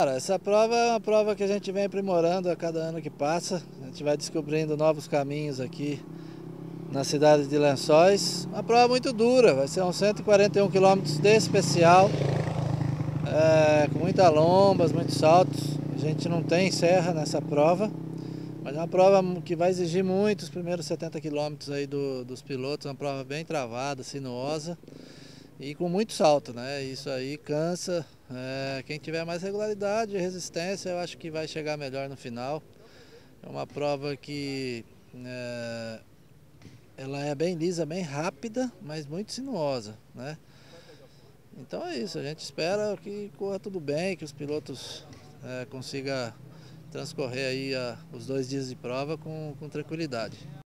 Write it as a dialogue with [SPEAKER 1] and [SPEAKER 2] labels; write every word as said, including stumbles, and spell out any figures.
[SPEAKER 1] Essa prova é uma prova que a gente vem aprimorando a cada ano que passa. A gente vai descobrindo novos caminhos aqui na cidade de Lençóis. Uma prova muito dura, vai ser uns cento e quarenta e um quilômetros de especial, é, com muitas lombas, muitos saltos. A gente não tem serra nessa prova, mas é uma prova que vai exigir muito os primeiros setenta quilômetros aí do, dos pilotos. É uma prova bem travada, sinuosa e com muito salto, né? Isso aí cansa. É, quem tiver mais regularidade e resistência, eu acho que vai chegar melhor no final. É uma prova que é, ela é bem lisa, bem rápida, mas muito sinuosa, né? Então é isso, a gente espera que corra tudo bem, que os pilotos é, consigam transcorrer aí a, os dois dias de prova com, com tranquilidade.